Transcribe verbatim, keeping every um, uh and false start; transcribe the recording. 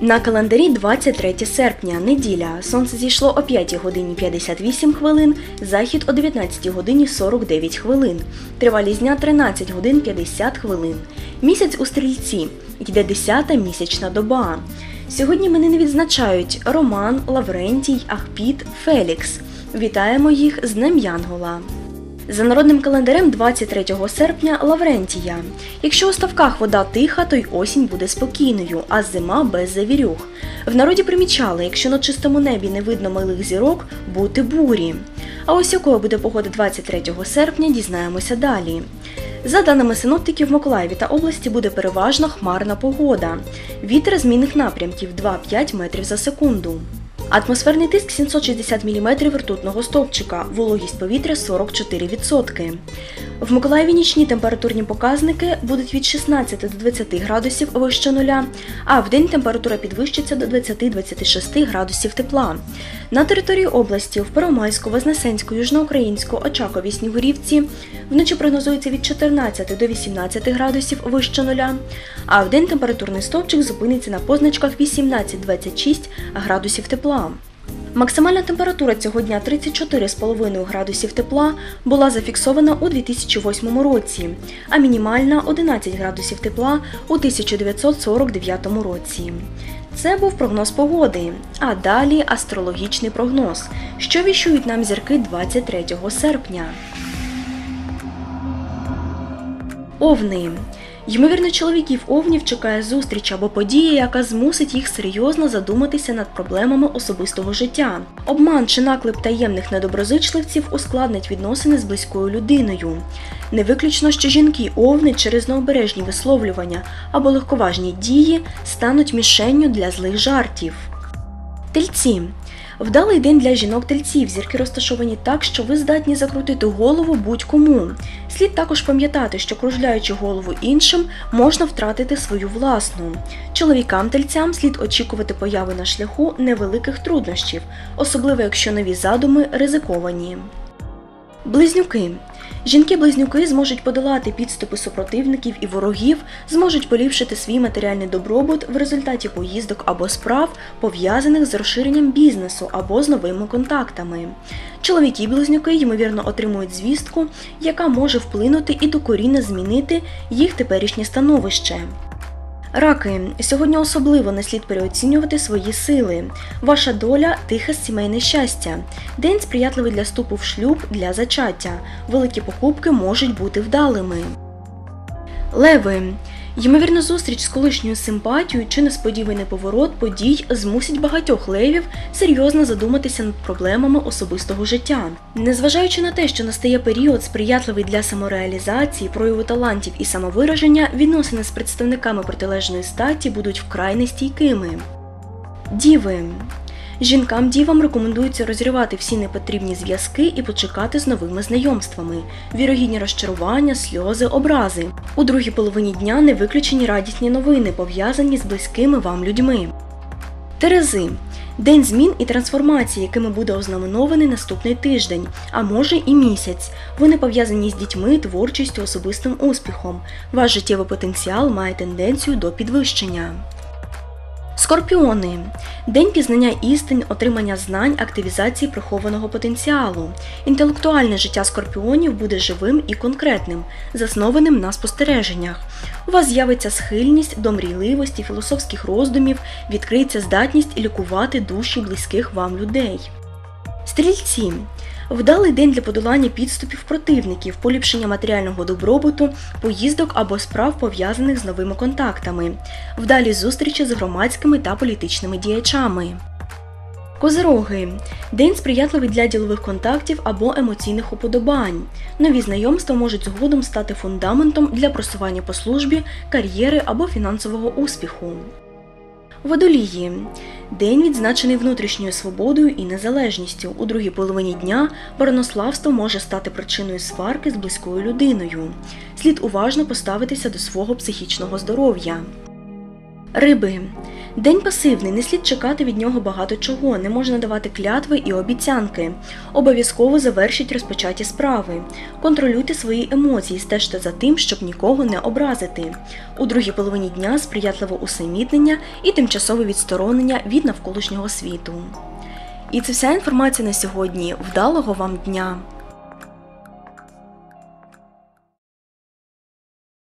На календарі двадцять третє серпня, неділя. Сонце зійшло о п'ятій годині п'ятдесят вісім хвилин, захід о дев'ятнадцятій годині сорок дев'ять хвилин. Тривалість дня тринадцять годин п'ятдесят хвилин. Місяць у Стрільці. Йде десята місячна доба. Сьогодні іменини відзначають Роман, Лаврентій, Ахпіт, Фелікс. Вітаємо їх з Днем Янгола. За народним календарем двадцять третього серпня – Лаврентія. Якщо у ставках вода тиха, то й осінь буде спокійною, а зима без завірюх. В народі примічали, якщо на чистому небі не видно милих зірок, бути бурі. А ось якою буде погода двадцять третього серпня, дізнаємося далі. За даними синоптиків, в Миколаєві та області буде переважно хмарна погода. Вітер змінних напрямків два-п'ять метрів за секунду. Атмосферний тиск сімсот шістдесят міліметрів ртутного стовпчика, вологість повітря сорок чотири відсотки. В Миколаєві нічні температурні показники будуть від шістнадцяти до двадцяти градусів вище нуля, а вдень температура підвищиться до двадцяти-двадцяти шести градусів тепла. На території області в Первомайську, Вознесенську, Южноукраїнську, Очакові, Снігурівці вночі прогнозується від чотирнадцяти до вісімнадцяти градусів вище нуля, а вдень температурний стовпчик зупиниться на позначках вісімнадцять-двадцять шість градусів тепла. Максимальна температура цього дня тридцять чотири цілих п'ять десятих градусів тепла була зафіксована у дві тисячі восьмому році, а мінімальна – одинадцять градусів тепла у тисяча дев'ятсот сорок дев'ятому році. Це був прогноз погоди, а далі астрологічний прогноз, що віщують нам зірки двадцять третього серпня. Овни. Ймовірно, чоловіків овнів чекає зустріч або подія, яка змусить їх серйозно задуматися над проблемами особистого життя. Обман чи наклеп таємних недоброзичливців ускладнить відносини з близькою людиною. Не виключно, що жінки-овни через необережні висловлювання або легковажні дії стануть мішенню для злих жартів. Тельці. Вдалий день для жінок-тельців. Зірки розташовані так, що ви здатні закрутити голову будь-кому. Слід також пам'ятати, що кружляючи голову іншим, можна втратити свою власну. Чоловікам-тельцям слід очікувати появи на шляху невеликих труднощів, особливо якщо нові задуми ризиковані. Близнюки. Жінки-близнюки зможуть подолати підступи супротивників і ворогів, зможуть поліпшити свій матеріальний добробут в результаті поїздок або справ, пов'язаних з розширенням бізнесу або з новими контактами. Чоловіки-близнюки, ймовірно, отримують звістку, яка може вплинути і докорінно змінити їх теперішнє становище. Раки. Сьогодні особливо не слід переоцінювати свої сили. Ваша доля – тихе сімейне щастя. День сприятливий для вступу в шлюб, для зачаття. Великі покупки можуть бути вдалими. Леви. Ймовірно, зустріч з колишньою симпатією чи несподіваний поворот подій змусить багатьох левів серйозно задуматися над проблемами особистого життя. Незважаючи на те, що настає період, сприятливий для самореалізації, прояву талантів і самовираження, відносини з представниками протилежної статі будуть вкрай нестійкими. Діви. Жінкам-дівам рекомендується розірвати всі непотрібні зв'язки і почекати з новими знайомствами. Вірогідні розчарування, сльози, образи. У другій половині дня не виключені радісні новини, пов'язані з близькими вам людьми. Терези. День змін і трансформацій, якими буде ознаменований наступний тиждень, а може і місяць. Вони пов'язані з дітьми, творчістю, особистим успіхом. Ваш життєвий потенціал має тенденцію до підвищення. Скорпіони. День пізнання істин, отримання знань, активізації прихованого потенціалу. Інтелектуальне життя скорпіонів буде живим і конкретним, заснованим на спостереженнях. У вас з'явиться схильність до мрійливості, філософських роздумів, відкриється здатність лікувати душі близьких вам людей. Стрільці. Вдалий день для подолання підступів противників, поліпшення матеріального добробуту, поїздок або справ, пов'язаних з новими контактами. Вдалі зустрічі з громадськими та політичними діячами. Козироги. День сприятливий для ділових контактів або емоційних уподобань. Нові знайомства можуть згодом стати фундаментом для просування по службі, кар'єри або фінансового успіху. Водолії. День відзначений внутрішньою свободою і незалежністю. У другій половині дня марнославство може стати причиною сварки з близькою людиною. Слід уважно поставитися до свого психічного здоров'я. Риби. День пасивний, не слід чекати від нього багато чого, не можна давати клятви і обіцянки. Обов'язково завершіть розпочаті справи. Контролюйте свої емоції, стежте за тим, щоб нікого не образити. У другій половині дня сприятливо усамітнення і тимчасове відсторонення від навколишнього світу. І це вся інформація на сьогодні. Вдалого вам дня!